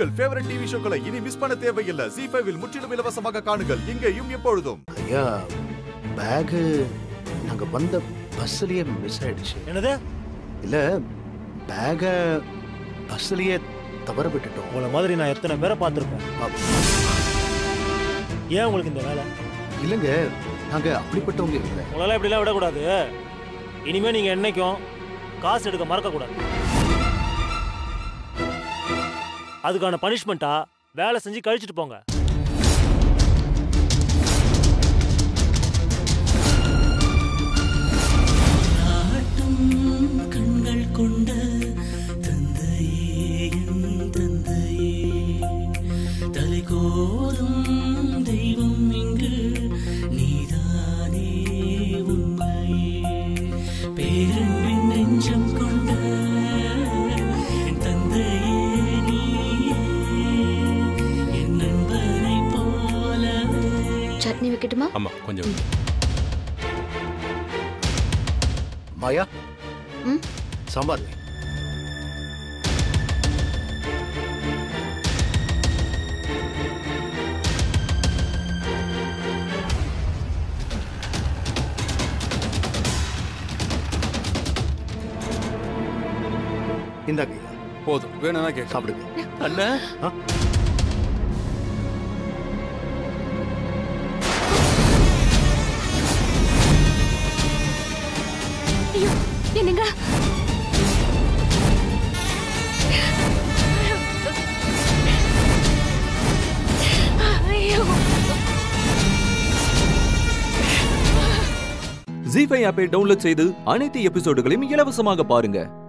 உங்கள் favourite TV ஷோக்களை இனி miss பண்ண தேவையில்லை. ZEE5 இல் முற்றிலும் இலவசமாக காணுங்கள். இங்கேயும் எப்பொழுதும். ஐயா, பேக் நாங்க வந்த பஸ்லயே மிஸ் ஆயிடுச்சு. என்னது? இல்ல, பேக பஸ்லயே தவற விட்டுட்டோம். உங்களை மாதிரி நான் எத்தனை பேரை பார்த்துருப்பேன். ஏன் உங்களுக்கு இந்த வேலை? இல்லங்க, நாங்க அப்படிப்பட்டவங்க இல்லை. உங்களால இப்படிலாம் விடக்கூடாது. இனிமே நீங்க என்னைக்கும் காசு எடுக்க மறக்க கூடாது. அதுக்கான பனிஷ்மெண்டா வேலை செஞ்சு கழிச்சிட்டு போங்க. கண்கள் கொண்ட தந்தையே, தந்தையே, தலைகோதும் தெய்வம் இங்கு நீதானே உண்மையே, பேரன்பின் நெஞ்சம் கொண்ட என் தந்தையே நீயே, என் நண்பனை போல. சட்னி வைக்கட்டுமா? ஆமா, கொஞ்சம். மாயா, சாம்பார். இந்தாங்க. போதும், வேணும்னா கேட்க சாப்பிடுங்க. அண்ணா, என்னங்க? ZEE5 ஆப்பை டவுன்லோட் செய்து அனைத்து எபிசோடுகளையும் இலவசமாக பாருங்க.